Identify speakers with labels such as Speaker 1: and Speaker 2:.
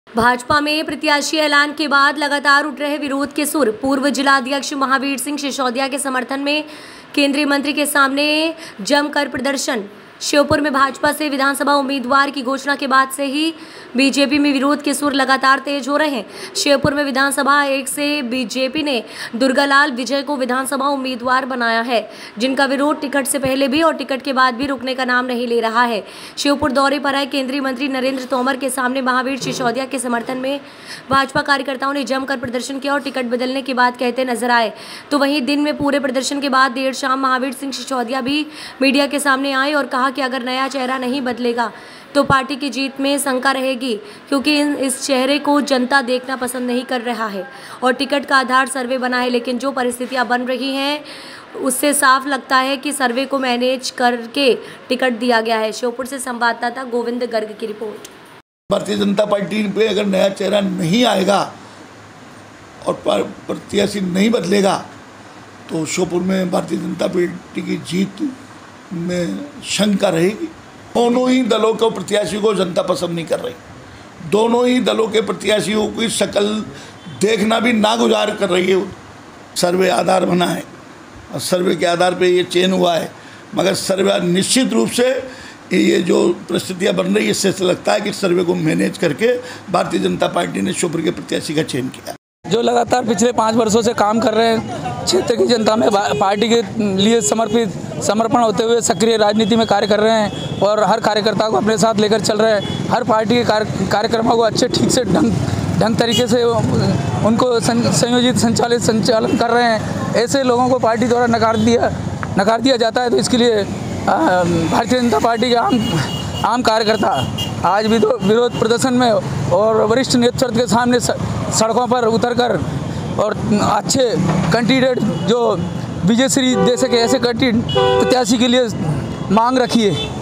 Speaker 1: भाजपा में प्रत्याशी ऐलान के बाद लगातार उठ रहे विरोध के सुर। पूर्व जिलाध्यक्ष महावीर सिंह सिसोदिया के समर्थन में केंद्रीय मंत्री के सामने जमकर प्रदर्शन। श्योपुर में भाजपा से विधानसभा उम्मीदवार की घोषणा के बाद से ही बीजेपी में विरोध के सुर लगातार तेज हो रहे हैं। श्योपुर में विधानसभा 1 से बीजेपी ने दुर्गालाल विजय को विधानसभा उम्मीदवार बनाया है, जिनका विरोध टिकट से पहले भी और टिकट के बाद भी रुकने का नाम नहीं ले रहा है। श्योपुर दौरे पर आए केंद्रीय मंत्री नरेंद्र तोमर के सामने महावीर सिसोदिया के समर्थन में भाजपा कार्यकर्ताओं ने जमकर प्रदर्शन किया और टिकट बदलने की बात कहते नजर आए। तो वहीं दिन में पूरे प्रदर्शन के बाद देर शाम महावीर सिंह सिसोदिया भी मीडिया के सामने आए और कहा कि अगर नया चेहरा नहीं बदलेगा तो पार्टी की जीत में शंका रहेगी, क्योंकि इस चेहरे को जनता देखना पसंद नहीं कर रहा है और टिकट का आधार सर्वे बना है। लेकिन जो परिस्थितियां बन रही हैं उससे साफ लगता है कि सर्वे को मैनेज करके टिकट दिया गया है। श्योपुर से संवाददाता गोविंद गर्ग की रिपोर्ट।
Speaker 2: भारतीय जनता पार्टी पे अगर नया चेहरा नहीं आएगा और प्रत्याशी नहीं बदलेगा तो श्योपुर में भारतीय जनता पार्टी की जीत में शंका रहेगी। दोनों ही दलों के प्रत्याशियों को जनता पसंद नहीं कर रही। दोनों ही दलों के प्रत्याशियों की शक्ल देखना भी नागुजार कर रही है। सर्वे आधार बना है और सर्वे के आधार पे ये चयन हुआ है, मगर सर्वे निश्चित रूप से ये जो परिस्थितियाँ बन रही है इससे लगता है कि सर्वे को मैनेज करके भारतीय जनता पार्टी ने श्योपुर के प्रत्याशी का चयन किया।
Speaker 3: जो लगातार पिछले 5 वर्षों से काम कर रहे हैं, क्षेत्र की जनता में पार्टी के लिए समर्पण होते हुए सक्रिय राजनीति में कार्य कर रहे हैं और हर कार्यकर्ता को अपने साथ लेकर चल रहे हैं। हर पार्टी के कार्यक्रमों को अच्छे ठीक से ढंग तरीके से उनको संयोजित संचालन कर रहे हैं। ऐसे लोगों को पार्टी द्वारा नकार दिया जाता है। तो इसके लिए भारतीय जनता पार्टी के आम कार्यकर्ता आज भी तो विरोध प्रदर्शन में और वरिष्ठ नेतृत्व के सामने सड़कों पर उतरकर और अच्छे कैंडिडेट जो विजय श्री जैसे के ऐसे कैंडिडेट प्रत्याशी के लिए मांग रखी है।